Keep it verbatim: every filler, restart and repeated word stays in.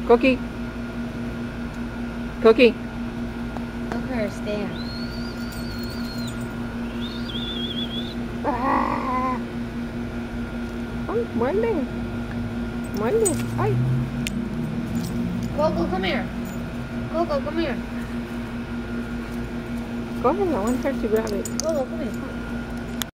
Cookie. Cookie. Look at her stand. Ah. Ay, muerde. Muerde. Ay. Coco, come here. Coco, come here. Go ahead. I want her to grab it. Coco, come here. Come.